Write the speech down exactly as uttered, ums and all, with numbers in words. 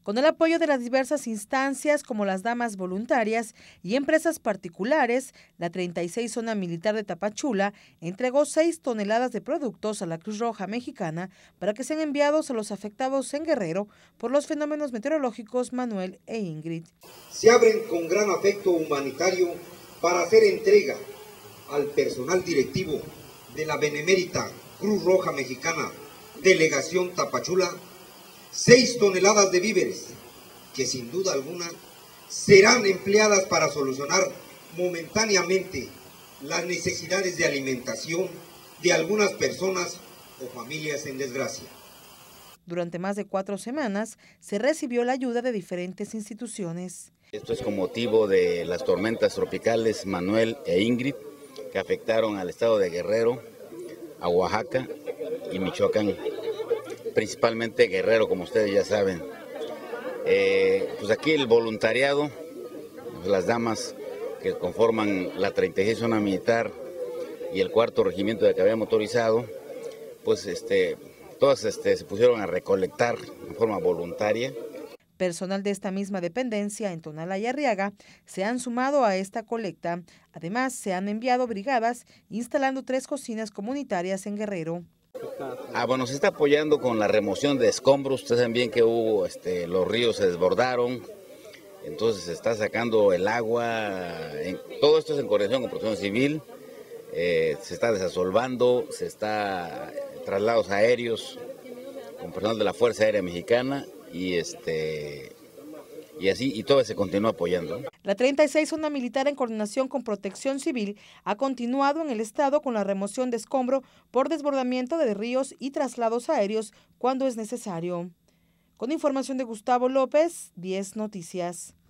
Con el apoyo de las diversas instancias como las damas voluntarias y empresas particulares, la treinta y seis Zona Militar de Tapachula entregó seis toneladas de productos a la Cruz Roja Mexicana para que sean enviados a los afectados en Guerrero por los fenómenos meteorológicos Manuel e Ingrid. Se abren con gran afecto humanitario para hacer entrega al personal directivo de la Benemérita Cruz Roja Mexicana, Delegación Tapachula, seis toneladas de víveres que sin duda alguna serán empleadas para solucionar momentáneamente las necesidades de alimentación de algunas personas o familias en desgracia. Durante más de cuatro semanas se recibió la ayuda de diferentes instituciones. Esto es con motivo de las tormentas tropicales Manuel e Ingrid que afectaron al estado de Guerrero, a Oaxaca y Michoacán. Principalmente Guerrero, como ustedes ya saben. Eh, pues aquí el voluntariado, las damas que conforman la treinta y seis Zona Militar y el cuarto Regimiento de Caballería Motorizado, pues este, todas este, se pusieron a recolectar de forma voluntaria. Personal de esta misma dependencia en Tonalá y Arriaga se han sumado a esta colecta. Además, se han enviado brigadas instalando tres cocinas comunitarias en Guerrero. Ah, bueno, se está apoyando con la remoción de escombros. Ustedes saben bien que hubo, este, los ríos se desbordaron, entonces se está sacando el agua. En, todo esto es en coordinación con Protección Civil. Eh, se está desasolvando, se está traslados aéreos con personal de la Fuerza Aérea Mexicana y este. Y así, y todo se continúa apoyando. La treinta y seis Zona Militar, en coordinación con Protección Civil, ha continuado en el estado con la remoción de escombro por desbordamiento de ríos y traslados aéreos cuando es necesario. Con información de Gustavo López, diez Noticias.